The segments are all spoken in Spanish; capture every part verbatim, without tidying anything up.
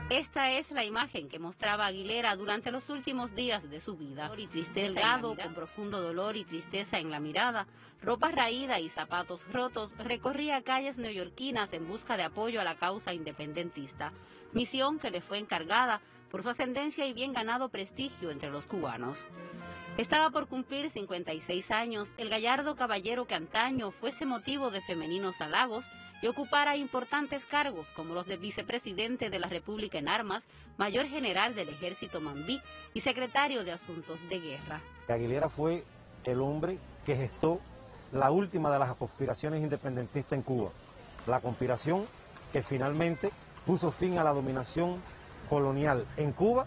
Esta es la imagen que mostraba Aguilera durante los últimos días de su vida. Dolor y tristeza, delgado, con profundo dolor y tristeza en la mirada, ropa raída y zapatos rotos, recorría calles neoyorquinas en busca de apoyo a la causa independentista, misión que le fue encargada por su ascendencia y bien ganado prestigio entre los cubanos. Estaba por cumplir cincuenta y seis años el gallardo caballero que antaño fuese motivo de femeninos halagos y ocupara importantes cargos como los de vicepresidente de la República en armas, mayor general del ejército Mambí y secretario de Asuntos de Guerra. Aguilera fue el hombre que gestó la última de las conspiraciones independentistas en Cuba, la conspiración que finalmente puso fin a la dominación colonial en Cuba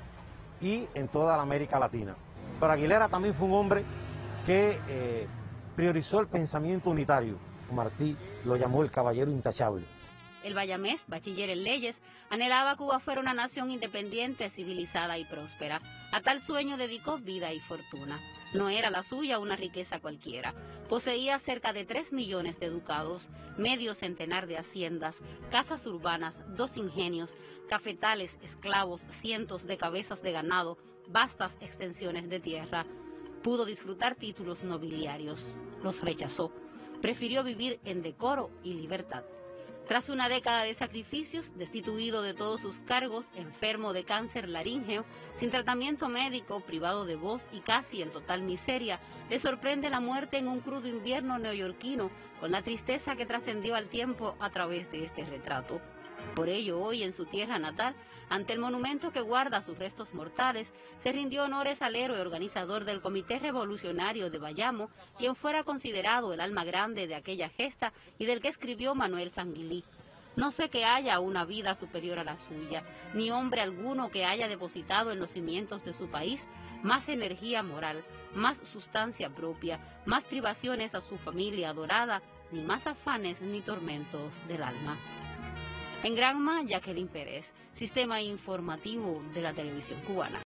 y en toda la América Latina. Pero Aguilera también fue un hombre que eh, priorizó el pensamiento unitario. Martí lo llamó el caballero intachable. El bayamés, bachiller en leyes, anhelaba Cuba fuera una nación independiente, civilizada y próspera. A tal sueño dedicó vida y fortuna. No era la suya una riqueza cualquiera. Poseía cerca de tres millones de ducados, medio centenar de haciendas, casas urbanas, dos ingenios, cafetales, esclavos, cientos de cabezas de ganado, vastas extensiones de tierra. Pudo disfrutar títulos nobiliarios. Los rechazó. Prefirió vivir en decoro y libertad. Tras una década de sacrificios, destituido de todos sus cargos, enfermo de cáncer laríngeo, sin tratamiento médico, privado de voz y casi en total miseria, le sorprende la muerte en un crudo invierno neoyorquino, con la tristeza que trascendió al tiempo a través de este retrato. Por ello, hoy en su tierra natal, ante el monumento que guarda sus restos mortales, se rindió honores al héroe organizador del Comité Revolucionario de Bayamo, quien fuera considerado el alma grande de aquella gesta y del que escribió Manuel Sanguilí. No sé que haya una vida superior a la suya, ni hombre alguno que haya depositado en los cimientos de su país más energía moral, más sustancia propia, más privaciones a su familia adorada, ni más afanes ni tormentos del alma. En Granma, Jacqueline Pérez, Sistema Informativo de la Televisión Cubana.